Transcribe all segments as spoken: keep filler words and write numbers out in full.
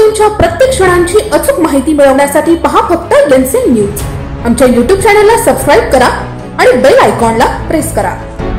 घडामोडींच्या प्रत्येक क्षणांची अचूक माहिती मिळवण्यासाठी पहा फक्त एनसीएन न्यूज। आमच्या यूट्यूब चॅनलला सबस्क्राइब करा आणि बेल आयकॉनला प्रेस करा।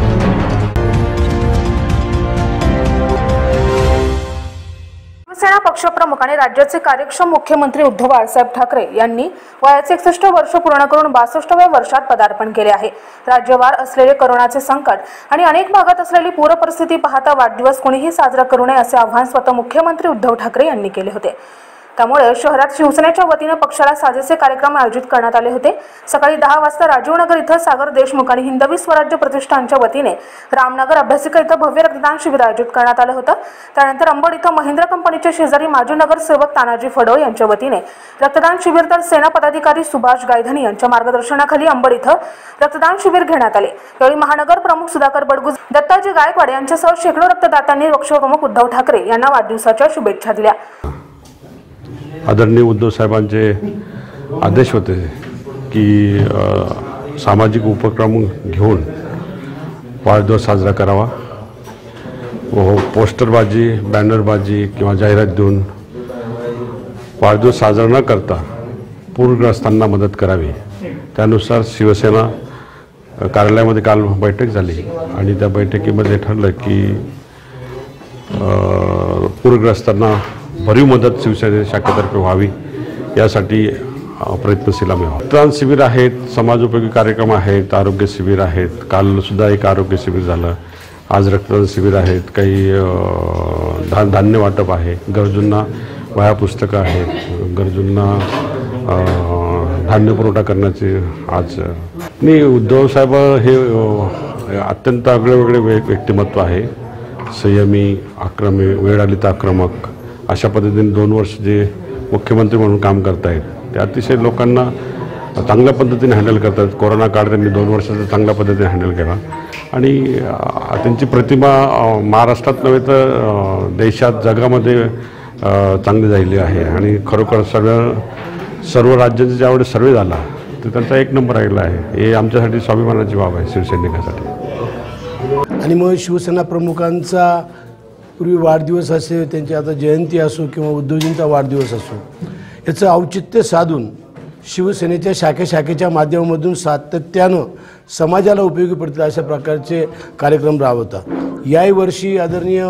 शिवसेना पक्षप्रमुख आणि राज्याचे कार्यक्षम मुख्यमंत्री उद्धव बाळासाहेब ठाकरे यांनी वयाचे एकसष्ट वर्ष पूर्ण करून बासष्टव्या वर्षात पदार्पण केले आहे। राज्यभर असलेले कोरोनाचे संकट आणि अनेक भागात असलेली पूर परिस्थिती पाहता वाढदिवस कोणीही साजरा करू नये असे आवाहन स्वतः मुख्यमंत्री उद्धव ठाकरे यांनी केले होते। त्यामुळे शहरात शिवसेनेच्या वतीने पक्षाला साजेसे कार्यक्रम आयोजित करण्यात आले होते। सकाळी दहा वाजता राजीवनगर इथं सागर देशमुख आणि हिंदवी स्वराज्य प्रतिष्ठानच्या वतीने रामनगर अभ्यासिका इथं भव्य रक्तदान शिबिर आयोजित करण्यात आलं होतं। त्यानंतर अंबड इथं महिंद्रा कंपनीचे शेजारी माजी नगरसेवक तानाजी फडो यांच्या वतीने रक्तदान शिबिर तर सेना पदाधिकारी सुभाष गायधनी यांच्या मार्गदर्शनाखाली अंबड इथं रक्तदान शिबिर घेण्यात आले। यावेळी महानगर प्रमुख सुधाकर बडगुज, दत्ताजी गायकवाड यांच्यासह शेकडो रक्तदात्यांनी पक्षप्रमुख उद्धव ठाकरे यांना वाढदिवसाच्या शुभेच्छा दिल्या। आदरणीय उद्धव साहेबांचे आदेश होते की सामाजिक उपक्रम घेऊन वाढदिवस साजरा करावा व पोस्टरबाजी, बॅनरबाजी किंवा जाहिरात देऊन वाढदिवस साजरा न करता पूरग्रस्तांना मदत करावी। त्यानुसार शिवसेना कार्यालयामध्ये काल बैठक झाली आणि त्या बैठकीमध्ये ठरलं की पूरग्रस्तांना भरीव मदत शिवसेना शाखेतर्फे व्हावी यासाठी प्रयत्नशील आम्ही आहोत। रक्तदान शिबिर आहेत, समाजोपयोगी कार्यक्रम आहेत, आरोग्य शिबिर आहेत। काल सुद्धा एक आरोग्य शिबिर झालं, आज रक्तदान शिबिर आहेत, काही धा धान्य वाटप आहे, गरजूंना वह्या पुस्तकं आहेत, गरजूंना धान्य पुरवठा करण्याचे आज मी उद्धव साहेब हे अत्यंत आगळेवेगळे व्यक्तिमत्व आहे। संयमी, आक्रमी, वेळ आली तर आक्रमक अशा पद्धतीने दोन वर्ष जे मुख्यमंत्री म्हणून काम करतायत ते अतिशय लोकांना चांगल्या पद्धतीने हँडल करतात। कोरोना काळ त्यांनी दोन वर्षाचा चांगल्या पद्धतीने हँडल केला आणि त्यांची प्रतिमा महाराष्ट्रात नव्हे तर देशात, जगामध्ये चांगली झालेली आहे आणि खरोखर सर्व सर्व राज्यांचा ज्यावेळेस सर्वे झाला तर त्यांचा एक नंबर राहिला आहे। हे आमच्यासाठी स्वाभिमानाची बाब आहे शिवसैनिकासाठी। आणि मग शिवसेना प्रमुखांचा पूर्वी वाढदिवस असेल, त्यांची आता जयंती असो किंवा उद्धवजींचा वाढदिवस असो, याचं औचित्य साधून शिवसेनेच्या शाखे शाखेच्या माध्यमामधून सातत्यानं समाजाला उपयोगी पडतील अशा प्रकारचे कार्यक्रम राबवतात। याही वर्षी आदरणीय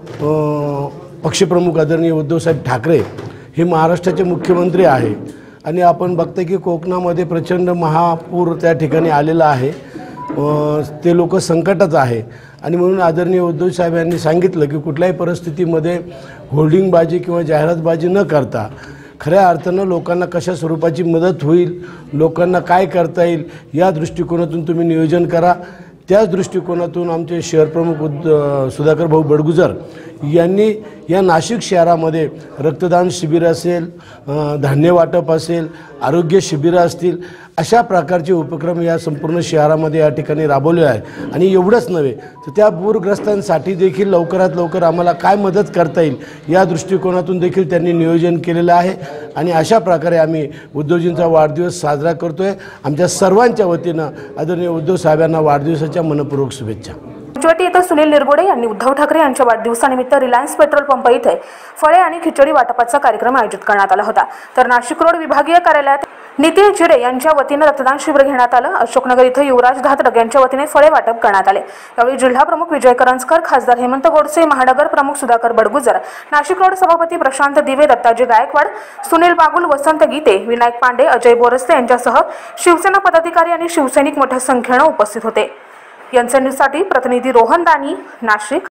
पक्षप्रमुख आदरणीय उद्धवसाहेब ठाकरे हे महाराष्ट्राचे मुख्यमंत्री आहे आणि आपण बघतो की कोकणामध्ये प्रचंड महापूर त्या ठिकाणी आलेला आहे, ते लोक संकटात आहे आणि म्हणून आदरणीय उद्धव साहेब यांनी सांगितलं की कुठल्याही परिस्थितीमध्ये होल्डिंगबाजी किंवा जाहिरातबाजी न करता खऱ्या अर्थानं लोकांना कशा स्वरूपाची मदत होईल, लोकांना काय करता येईल या दृष्टिकोनातून तुम्ही नियोजन करा। त्याच दृष्टिकोनातून आमचे शहर प्रमुख उद्द सुधाकर भाऊ बडगुजर यांनी या नाशिक शहरामध्ये रक्तदान शिबिर असेल, धान्य वाटप असेल, आरोग्य शिबिरं असतील, अशा प्रकारचे उपक्रम या संपूर्ण शहरामध्ये या ठिकाणी राबवले आहेत। आणि एवढंच नव्हे तर त्या पूरग्रस्तांसाठी देखील लवकरात लवकर आम्हाला काय मदत करता येईल या दृष्टिकोनातून देखील त्यांनी नियोजन केलेलं आहे आणि अशा प्रकारे आम्ही उद्धवजींचा वाढदिवस साजरा करतो आहे। आमच्या सर्वांच्या वतीनं आदरणीय उद्धव साहेबांना वाढदिवसाच्या मनपूर्वक शुभेच्छा। पंचवटी येथे सुनील निरगुडे यांनी उद्धव ठाकरे यांच्या वाढदिवसानिमित्त रिलायन्स पेट्रोल पंप येथे फळे आणि खिचडी वाटपाचा कार्यक्रम आयोजित करण्यात आला होता। तर नाशिक रोड विभागीय कार्यालयात नितीन चिरे यांच्या वतीने रक्तदान शिबिर घेण्यात आलं। अशोकनगर इथं युवराज धात्रक यांच्या वतीने फळे वाटप करण्यात आले। यावेळी जिल्हा प्रमुख विजय करंजकर, खासदार हेमंत गोडसे, महानगर प्रमुख सुधाकर बडगुजर, नाशिक रोड सभापती प्रशांत दिवे, दत्ताजी गायकवाड, सुनील बागुल, वसंत गीते, विनायक पांडे, अजय बोरस्ते यांच्यासह शिवसेना पदाधिकारी आणि शिवसैनिक मोठ्या संख्येने उपस्थित होते। एनसीएन न्यूजसाठी प्रतिनिधी रोहन दानी, नाशिक।